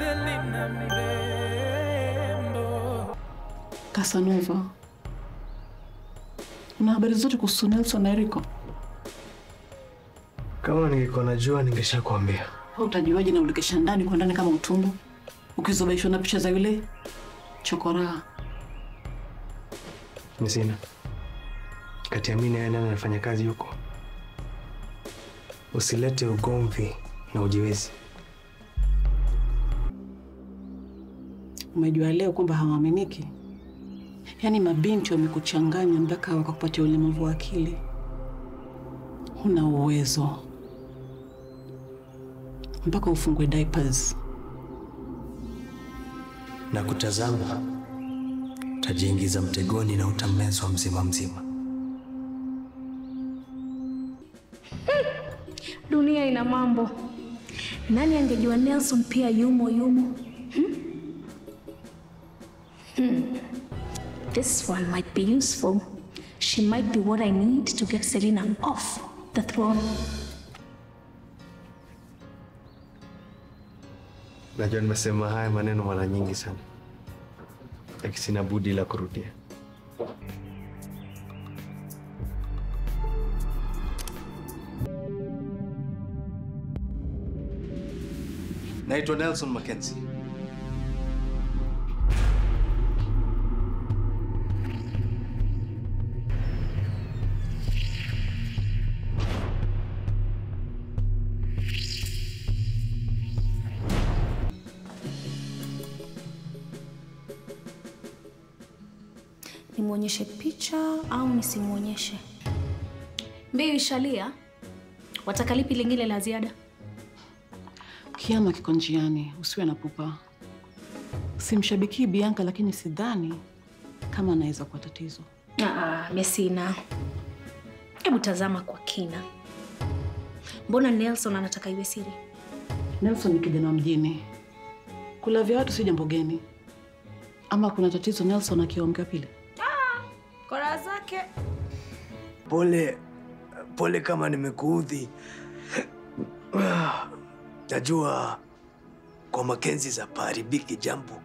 Selina mrembo. Casanova, una habari zote kuhusu Nelson na Eriko? Kama ningekuwa najua ningeshakwambia. Utajuaje na ulikesha ndani kwa ndani kama utumbo? Ukizobaishwa na picha za yule chokora. Messina, kati ya mimi na yeye anafanya kazi huko. Usilete ugomvi na ujiwezi. Umejua leo kwamba hawaaminiki? Yaani mabinti wamekuchanganya mpaka wakakupatia ulemavu wa akili. Huna uwezo. Mpaka ufungwe diapers. Na kutazama utajiingiza mtegoni na utamezwa mzima mzima. Dunia ina mambo. Nani angejua Nelson pia yumo? This one might be useful. She might be what I need to get Selina off the throne. Najua nimesema haya maneno mara nyingi sana. Lakini sina budi la kurudia. Naitwa Nelson Mackenzie. Nimuonyeshe picha au nisimuonyeshe? Mbiu ishalia. Wataka lipi lingine la ziada? Kiama kiko njiani, usiwe na pupa. Simshabiki Bianca lakini sidhani kama anaweza kuwa tatizo. Messina. Hebu tazama kwa kina. Mbona Nelson anataka iwe siri? Nelson ni kijana mjini. Kulavya watu si jambo geni. Ama kuna tatizo Nelson akiwa mke wa pili? Kora zake. Pole kama nimekuudhi. Najua kwa Mackenzie za paribiki jambo.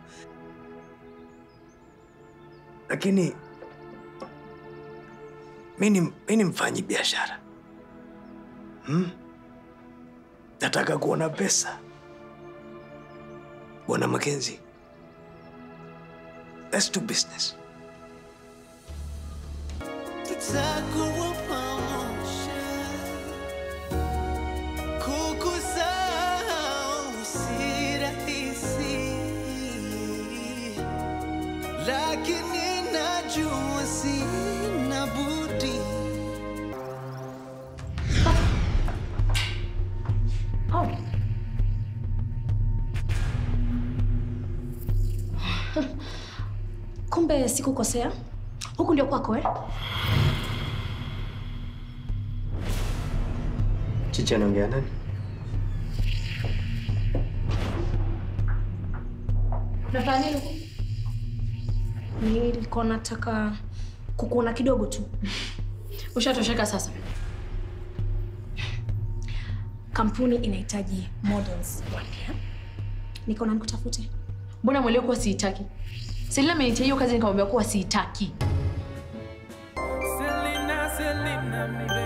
Lakini mimi mfanyi biashara. Nataka kuona pesa. Bwana Mackenzie. Let's do business. Tutakuwa pamoja. Kukusahau si rahisi. Lakini najua sina budi. Kumbe sikukosea. Huku ndio kwako Chichi anaongea nani? Unafanya nini? Nilikuwa nataka kukuona kidogo tu. Ushatosheka sasa? Kampuni inahitaji models wapya. Niko na nikutafute. Mbona mweleo kuwa siitaki? Selina amenitia hiyo kazi nikamwambia kuwa siitaki. Selina